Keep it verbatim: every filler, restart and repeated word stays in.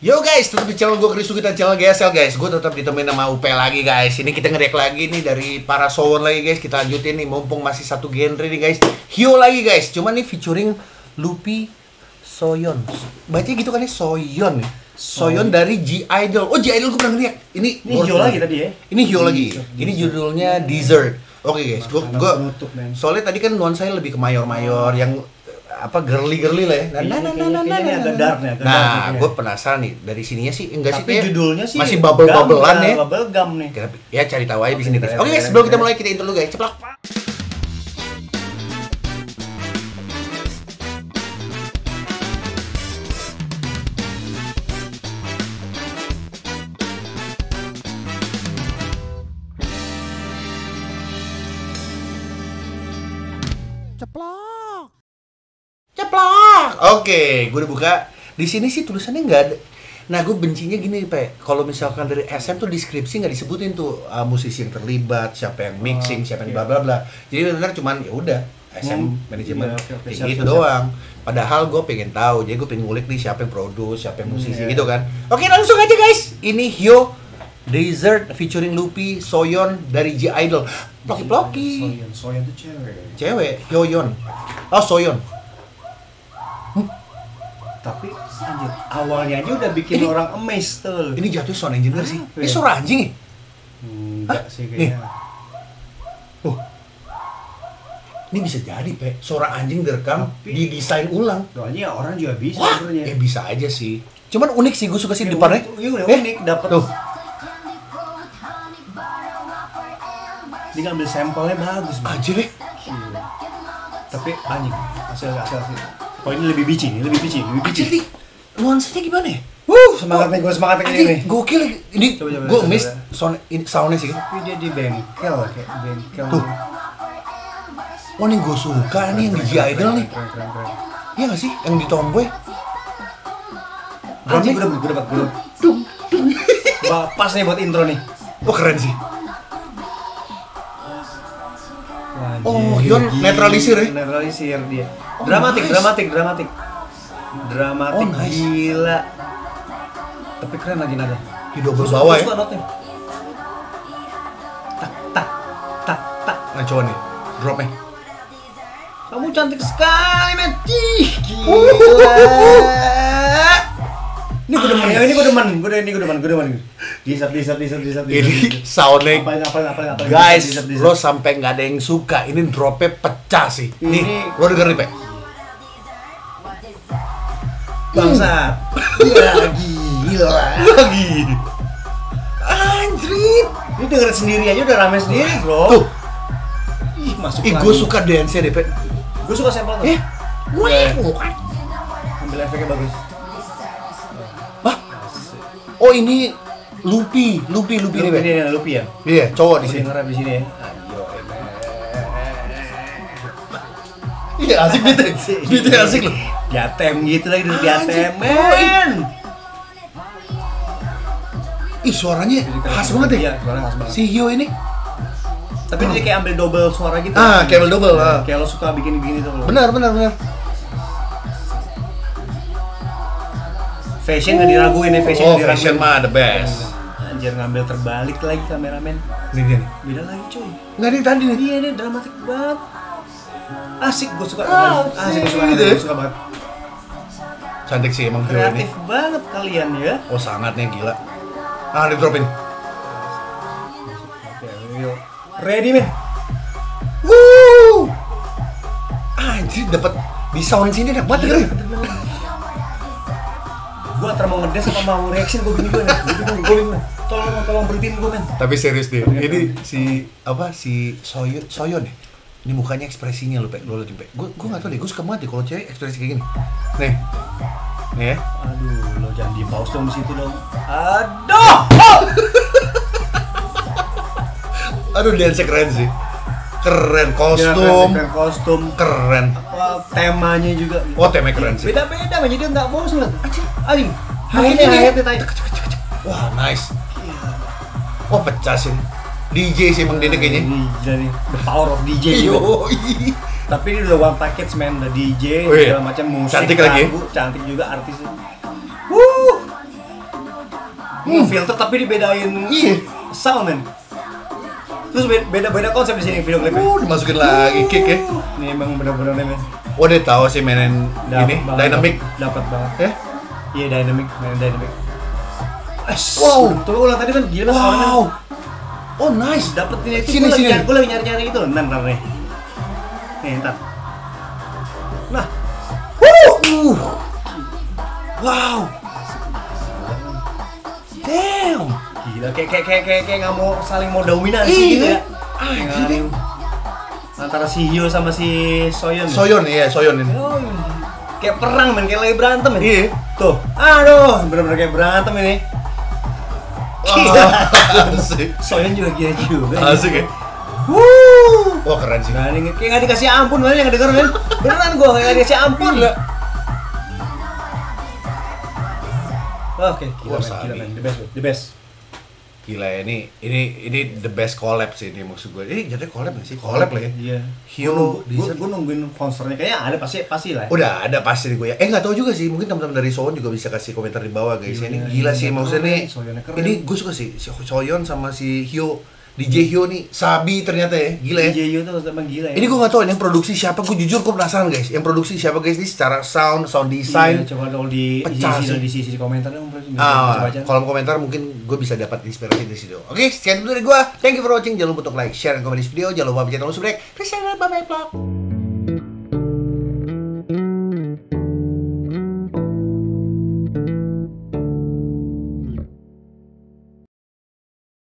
Yo guys, tetap di channel gue Chris Sugita, channel G S L guys. Gue tetap ditemenin sama U P lagi guys. Ini kita nge-react lagi nih dari para Sowon lagi guys. Kita lanjutin nih, mumpung masih satu genre nih guys. Hyo lagi guys, cuman nih featuring Lupi Soyeon. Bacanya gitu kan ya, Soyeon nih. Soyeon dari G-Idol. Oh, G-Idol gue pernah ngeliat. Ini Ini Hyo lagi tadi ya? Ini Hyo lagi. Ini judulnya Dessert. Oke guys, gue gue soalnya tadi kan nuansanya lebih ke mayor-mayor yang apa girly-girly lah ya. Nah, nah, nah, nah, nah, nah, agak dark nih. Nah, gue penasaran nih dari sininya sih enggak sih kayak judulnya sih masih bubble-bubblean ya. Bubble gum nih. Ya cari tahu aja di sini guys. Oke guys, sebelum kita mulai kita intro dulu guys. Ceplok. Ceplok. Ceplok. Oke, gue udah buka. Di sini sih tulisannya nggak ada. Nah, gue bencinya gini, Pe. Kalau misalkan dari S M tuh deskripsi nggak disebutin tuh uh, musisi yang terlibat, siapa yang mixing, siapa yang bla bla bla. Jadi benar cuman ya udah S M hmm. manajemen ya, okay, okay, kayak gitu doang. Padahal gue pengen tahu, jadi gue pengen ngulik nih siapa yang produce, siapa yang musisi hmm, gitu kan. Oke, langsung aja guys. Ini Hyo Dessert featuring Lupi Soyeon dari G-Idol. Ploki-ploki. Soyeon, Soyeon tuh cewek. Cewek, Hyoyeon. Oh, Soyeon. Hmm. Tapi anjir, awalnya aja udah bikin ini, orang amazed tuh. Ini jatuh sound engineer sih. Ini suara anjing nih. Enggak sih kayaknya. Oh. Ini bisa jadi, Pe. Suara anjing direkam, didesain ulang. Soalnya orang juga bisa sebenarnya. Eh bisa aja sih. Cuman unik sih, gue suka sih depannya. Iya, udah eh, unik dapat. Tuh. Dia ngambil sampelnya bagus banget. Anjir deh. Tapi anjing, hasil hasil hasil. Oh ini lebih bici, ini lebih bici, lebih bici. Anjir nih, nuansanya gimana ya? Wuh, semangatnya gue semangatnya kayak gini. Gokil ini. Gue miss sound ini soundnya sih. Tapi dia di bengkel kayak bengkel. Tuh. Oh ini gue suka nih yang di G-Idol nih. Keren keren keren. Iya nggak sih yang di Tomboy? Anjing gue dapat, gue dapat, gue dapat. Pas nih buat intro nih. Oh keren sih. Oh, Hyon netralisir ya? Netralisir dia. Oh, dramatik, nice. dramatik, dramatik. Dramatik, oh, nice. Gila. Tapi keren lagi nada. Di double bawah ya? Tak, tak, tak, tak. Nah, coba nih, drop nih. Kamu cantik sekali, men. Ih, gila. Ini gue demen, ini gue demen, gue ini gue demen, gue demen. Disap, disap, disap, disap. Ini soundnya, guys, lo sampai nggak ada yang suka. Ini dropnya pecah sih. Nih, lo denger nih, Pe. Bangsat. Gila, gila. Lagi. Anjrit. Ini denger sendiri aja udah rame sendiri, bro. Tuh. Ih, masuk lagi. Ih, gue suka dance-nya deh, Pe. Gue suka sampel tuh. Eh, gue bukan. Ambil efeknya bagus. Wah. Oh, ini Lupi, Lupi, Lupi nih, Pe. Ini Lupi ya? Iya, cowok di sini. Ngerap di sini ya. Iya, asik gitu. Gitu asik loh. Diatem gitu lagi dulu diatem, men. Ih, suaranya khas banget deh. Iya, suaranya khas banget. Si Hyo ini. Tapi dia kayak ambil double suara gitu. Ah, kayak ambil double lah. Kayak lo suka bikin-bikin itu loh. Benar, benar, benar. Fashion nggak diraguin ya, fashion oh, diraguin. Fashion mah the best. Anjir ngambil terbalik lagi kameramen. Ini dia nih. Beda lagi cuy. Nggak ini tadi nih. Iya, ini dramatik banget. Asik, gue suka. Oh, asik, gue suka, gue suka banget. Cantik sih emang Hyo ini. Kreatif banget kalian ya. Oh sangatnya gila. Ah, di dropin. Ready men. Woo. Anjir dapat di sound sini dapat banget. Gue antara mau ngedes apa mau reaction gue gini gue nih. Gue bingung. Tolong tolong berhentiin gue men. Tapi serius deh. Ini si apa si Soyeon Soyeon ya? Ini mukanya ekspresinya lo, Pe. Lo lihat, Pe. Gue gue enggak tahu deh. Gue suka banget deh kalau cewek ekspresi kayak gini. Nih. Nih ya. Aduh, lo jangan di pause dong di situ dong. Aduh. Aduh, dance keren sih. Keren kostum. Keren kostum. Keren. Apa temanya juga. Oh, temanya keren sih. Beda-beda, jadi enggak bosan. Anjing. Hayatnya hayatnya tadi. Wah, nice. Oh, pecah sih. D J sih emang dia kayaknya. Jadi the power of D J. Tapi ini udah one package man, the D J, oh, iya. segala macam musik, cantik lagi. Lagu, cantik juga artisnya. Wuh. Hmm. Filter tapi dibedain Iya. sound men. Terus be- beda-beda konsep di sini video klipnya. Oh, dimasukin lagi kick ya. Ini emang bener-bener nih men. Oh, dia tahu sih mainin ini dynamic. Dapat banget. Ya? Iya dynamic, main dynamic. Es, Wow. Tuh ulang tadi kan gila soalnya. Wow. Oh, nice. Dapet ini itu Sini, gue lagi sini. nyari, gue lagi nyari-nyari itu. Ntar, ntar nih. Nih, ntar. Nah, Uh. Wow. Damn. gila kayak kayak kayak kayak kayak nggak mau saling mau dominasi Iya. gitu ya. Anjir. Antara si Hyo sama si Soyeon. ya? Soyeon, iya, Soyeon ini. Oh, kayak perang men, kayak lagi berantem ya. Iya. Tuh, aduh, bener-bener kayak berantem ini. Gila. Asik. Soyeon juga gila juga. Asik ya. Wuh. Wah, keren sih. Nah, ini kayak nggak dikasih ampun malah yang denger men. Beneran gua kayak nggak dikasih ampun. Gila. Oke, gila, Wah, men, Sabi. gila men, the best, the best. Gila ya, ini ini ini the best collab sih ini maksud gue. Ini jadinya collab nggak sih? Collab lah ya. Iya. Hyo, Gue Deezer. gue nungguin konsernya kayaknya ada pasti pasti lah. Udah ada pasti nih gue ya. Eh nggak tahu juga sih. Mungkin teman-teman dari Soyeon juga bisa kasih komentar di bawah guys. Iya, Ini iya, gila iya, sih maksudnya keren, nih. Soyeonnya keren. Ini gue suka sih si Soyeon sama si Hyo. D J Hyo nih Sabi ternyata ya. Gila ya. D J Hyo tuh emang gila ya. Ini gue nggak tahu ini yang produksi siapa. Gue jujur gue penasaran guys. Yang produksi siapa guys ini secara sound, sound design. Iya, coba dong di Pecah isi sih. di sisi komentar dong, Bro. Ah, Baca-baca. kolom komentar mungkin gue bisa dapat inspirasi dari situ. Oke, sekian dulu dari gue. Thank you for watching. Jangan lupa untuk like, share, dan komen di video. Jangan lupa pencet tombol subscribe. Terus share, bye bye vlog.